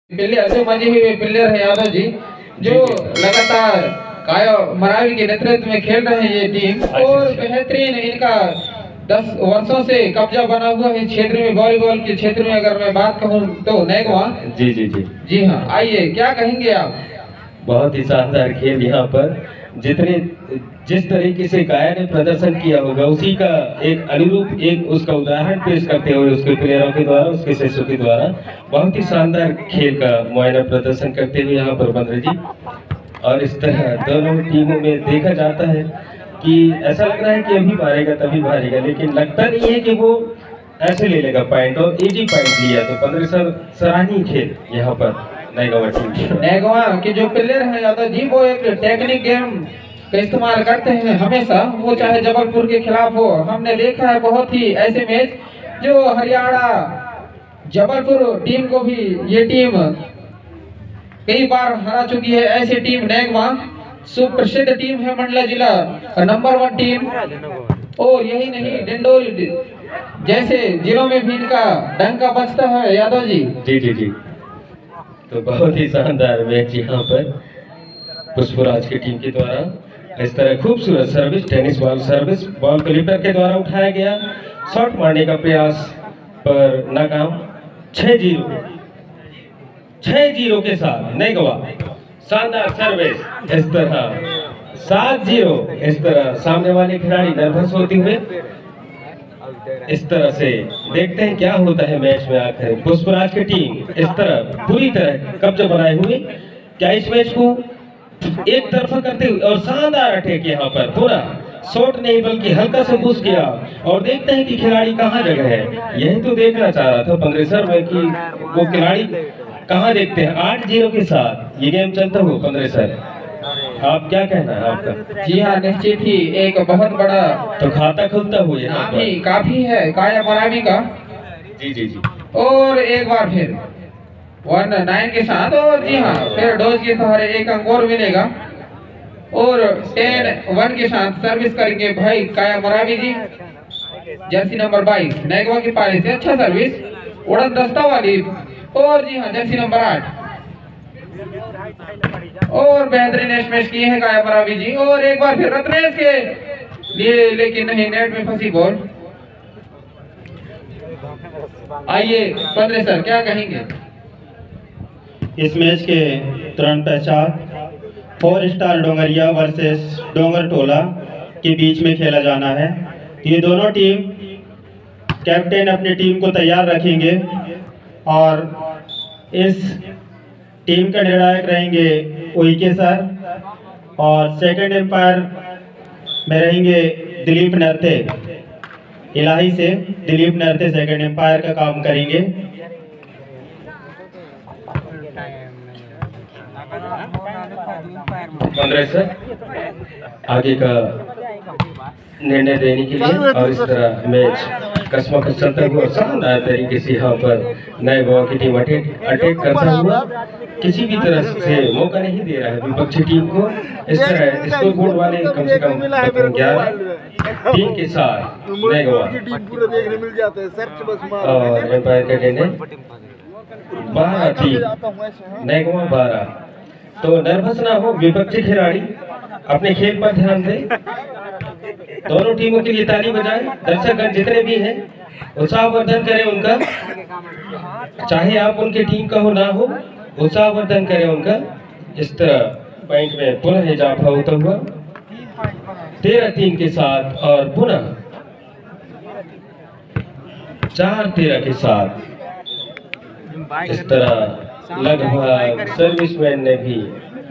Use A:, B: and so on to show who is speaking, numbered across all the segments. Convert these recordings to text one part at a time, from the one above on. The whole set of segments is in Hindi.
A: प्लेयर से मजे हुए प्लेयर है यादव जी, जो लगातार काया मरावी के नेतृत्व में खेल रहे हैं ये टीम। और बेहतरीन इनका 10 वर्षों से कब्जा बना हुआ है क्षेत्र में, वॉलीबॉल के क्षेत्र में अगर मैं बात कहूँ तो। नेगवा
B: जी जी जी
A: जी हाँ, आइए क्या कहेंगे आप?
B: बहुत ही शानदार खेल यहाँ पर। जिस तरीके से काया ने प्रदर्शन किया होगा उसी का एक अनुरूप एक उसका उदाहरण पेश करते हुए उसके प्लेयरों के द्वारा, उसके शिष्यों के द्वारा बहुत ही शानदार खेल का मुआयना प्रदर्शन करते हुए यहाँ पर बंद्रे जी। और इस तरह दोनों टीमों में देखा जाता है कि ऐसा लग रहा है कि अभी मारेगा तभी मारेगा, लेकिन लगता नहीं है कि वो ऐसे ले लेगा पॉइंट, और इजी पॉइंट लिया। तो बंद्रे सर सराहनीय खेल यहाँ पर नेगवा टीम।
A: नेगवा के जो प्लेयर है यादव जी, वो एक टेक्निक गेम का इस्तेमाल करते हैं हमेशा, वो चाहे जबलपुर के खिलाफ हो। हमने देखा है बहुत ही ऐसे मैच जो हरियाणा जबलपुर टीम को भी ये टीम कई बार हरा चुकी है। ऐसी टीम नेगवा सुप्रसिद्ध टीम है, मंडला जिला नंबर 1 टीम। और यही नहीं, डिंडोरी जैसे जिलों में भी इनका डंका बजता है यादव जी।
B: जी जी जी। तो बहुत ही शानदार मैच यहाँ पर पुष्पराज की टीम के द्वारा। इस तरह खूबसूरत service, tennis ball service ball को लिफ्टर के द्वारा उठाया गया, शॉट मारने का प्रयास पर नाकाम। 6-0 के साथ नेगवा शानदार सर्विस। इस तरह 7-0। इस तरह सामने वाले खिलाड़ी नर्वस होते हुए इस तरह से देखते हैं क्या होता है मैच में। आखिर पुष्पराज की टीम इस तरह पूरी तरह कब्जा बनाए हुए क्या इस मैच को एक तरफा करते हुए, और शानदार अटैक यहाँ पर पूरा शॉट नहीं बल्कि हल्का से पुश किया। और देखते हैं कि खिलाड़ी कहाँ जगह है, यही तो देखना चाह रहा था पंद्रे सर में कि वो खिलाड़ी कहाँ देखते हैं। 8-0 के साथ ये गेम चलता हुआ पंद्रे सर, आप क्या कहना है आपका?
A: जी हाँ, निश्चित ही एक बहुत बड़ा
B: तो खाता खुलता हुआ यहाँ
A: काफी है काया मरावी का।
B: जी जी जी।
A: और एक बार फिर 1-9 के साथ, और जी हाँ फिर डोज के सहारे एक अंक और मिलेगा। और 10-1 के साथ सर्विस करेंगे भाई काया मरावी जी, जर्सी नंबर 22 नेगवा के पाले से। अच्छा सर्विस, उड़न दस्ता वाली। और जी हाँ जर्सी नंबर 8 और बेहतरीन स्मैश किए हैं काया मरावी जी। और एक बार फिर रत्नेश के लिए, लेकिन नहीं, नेट में फंसी बॉल। आइए पंद्रे सर क्या कहेंगे?
C: इस मैच के तुरंत पश्चात 4 स्टार डोंगरिया वर्सेस डोंगर टोला के बीच में खेला जाना है। ये दोनों टीम कैप्टन अपनी टीम को तैयार रखेंगे और इस टीम का निर्णायक रहेंगे उइके सर, और सेकंड एम्पायर में रहेंगे दिलीप नरते। इलाही से दिलीप नरते सेकंड एम्पायर का काम करेंगे।
B: पंद्रह सर आगे का निर्णय देने के लिए, और इस तरह मैच कसमकस चलता हुआ शानदार तरीके से यहाँ पर नए गोवा की टीम अटैक करता हुआ किसी भी तरह से मौका नहीं दे रहा है विपक्षी टीम को। इस तरह स्कोर बोर्ड वाले कम से कम 11 टीम के साथ नए गोवा, और एम्पायर का निर्णय 12 टीम नए गोवा 12। तो नर्वस ना हो विपक्षी खिलाड़ी, अपने खेल पर ध्यान दें। दोनों टीमों के लिए ताली बजाएं, दर्शकगण जितने भी हैं उत्साहवर्धन करें उनका, चाहे आप उनके टीम का हो ना हो, उत्साहवर्धन करें उनका। इस तरह पॉइंट में पुनः इजाफा होता हुआ 13-3 के साथ, और पुनः 4-13 के साथ। इस तरह लगभग सर्विसमैन ने भी,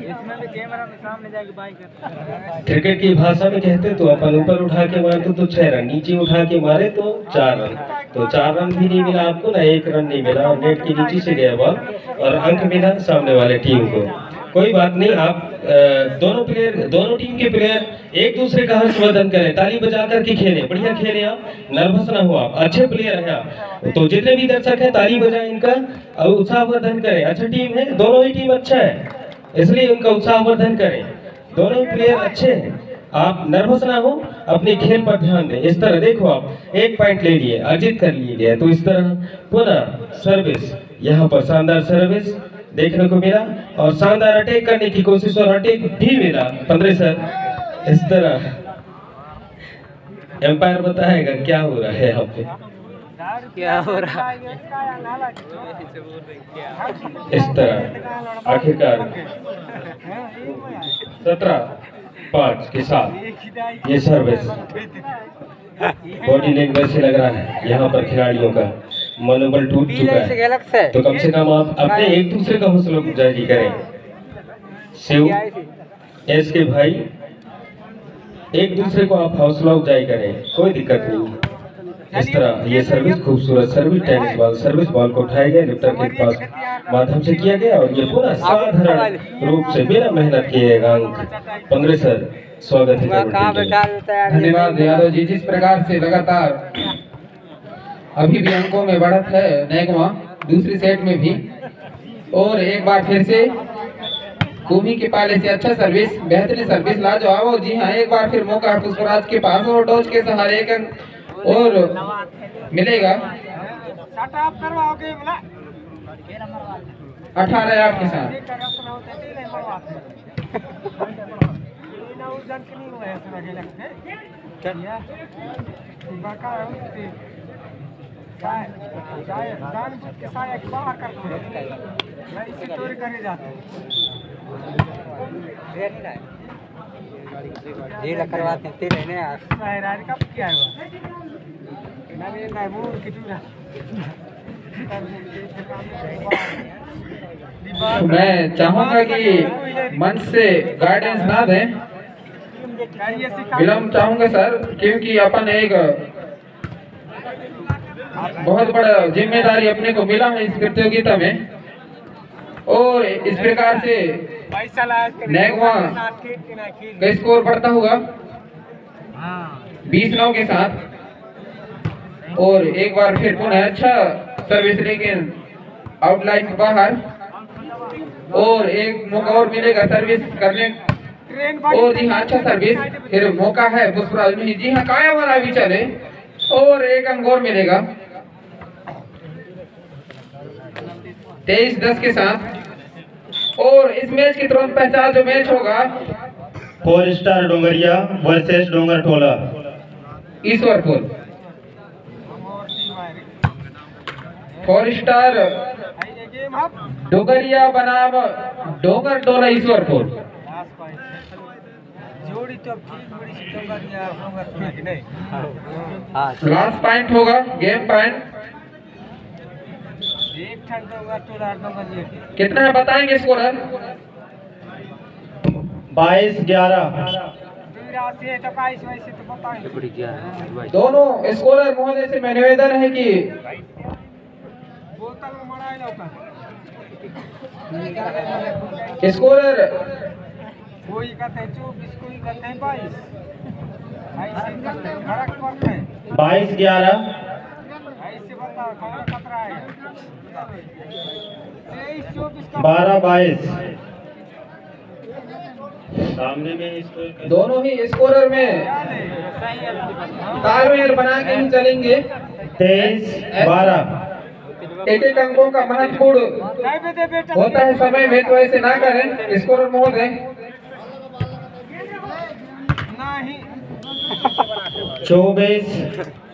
B: क्रिकेट की भाषा में कहते तो अपन ऊपर उठा के मारते तो 6 रन, नीचे उठा के मारे तो 4 रन। तो 4 रन भी नहीं मिला आपको, ना 1 रन नहीं मिला, और नेट के नीचे से गया बॉल, और अंक मिला सामने वाले टीम को। कोई बात नहीं, आप दोनों टीम के प्लेयर एक दूसरे का हर्षवर्धन करें, ताली बजा करके खेलें, बढ़िया खेलें आप, नर्वस ना हो आप, अच्छे प्लेयर हैं आप। तो जितने भी दर्शक हैं ताली बजाएं इनका और उत्साहवर्धन करें। अच्छा टीम है, दोनों ही टीम अच्छा है, इसलिए उनका उत्साहवर्धन करें। दोनों ही प्लेयर अच्छे हैं, आप नर्वस ना हो, अपने खेल पर ध्यान दें। इस तरह देखो आप 1 पॉइंट ले लिए, अर्जित कर लिए गए। तो इस तरह पुनः सर्विस, यहाँ पर शानदार सर्विस देखने को मिला और शानदार अटैक करने की कोशिश और अटैक भी मिला। 15 सर इस तरह एम्पायर बताएगा क्या हो रहा है यहाँ पे,
D: क्या हो रहा है।
B: इस तरह आखिरकार 17-5 के साथ ये सर्विस बॉडी लैंग्वेज से लग रहा है यहाँ पर खिलाड़ियों का मनोबल टूट चुका है। तो कम से कम आप अपने एक दूसरे का हौसला अफजाई करें। शिव एस के भाई एक दूसरे को आप हौसला अफजाई करें, कोई दिक्कत नहीं। इस तरह ये सर्विस खूबसूरत सर्विस बॉल को उठाया गया, लिफ्टर के पास माध्यम से किया गया और ये पूरा साधारण रूप से बिना मेहनत किए गए अंक। 15 सर स्वागत है।
A: धन्यवाद यादव जी। जिस प्रकार से लगातार अभी भी अंकों में बढ़त है नेगवा दूसरी सेट में भी, और एक बार फिर से कुमी के पाले से अच्छा सर्विस, बेहतरीन सर्विस लाजवाब। जी हाँ, एक बार फिर मौका है पुष्पराज के पास और डॉज के सहारे एक अंक और मिलेगा। 18-8 के साथ।
D: ढीला करवाते
A: मैं चाहूंगा कि मंच से गाइडेंस ना दें, विलम्ब चाहूंगा सर, क्योंकि अपन एक बहुत बड़ा जिम्मेदारी अपने को मिला है इस प्रतियोगिता में। और इस प्रकार से नेगवा का स्कोर बढ़ता हुआ 20-9 के साथ। और एक बार फिर पुनः अच्छा सर्विस लेकिन आउटलाइन के बाहर, और एक मौका और मिलेगा सर्विस करने। और जी हाँ, अच्छा सर्विस, फिर मौका है पुष्पराज में। जी हाँ, काया वाला भी चले और एक अंक और मिलेगा 23-10 के साथ। और इस मैच की तुरंत पहचान जो मैच होगा
C: 4 स्टार डोंगरिया वर्सेस डोंगर टोला
A: ईश्वरपुर। 4 स्टार डोगरिया बनाम डोंगर टोला ईश्वरपुर। लास्ट पॉइंट होगा, गेम पॉइंट कितना है बताएंगे स्कोरर?
C: 22-11।
A: दोनों स्कोरर महोदय से मैं निवेदन है कि स्कोरर
D: कोई कहते हैं 24, कोई कहते हैं 22, ऐसे फर्क पड़ता है।
C: 22-11।
D: ऐसे बताओ कौन खतरा है? 23-24 का
C: 12-22। सामने में इसको
A: दोनों ही स्कोरर में तालमेल बना के ही चलेंगे।
C: 23-12।
A: एक अंकों का महत्वपूर्ण होता है समय में, तो ऐसे ना करें स्कोरर महोदय।
C: 24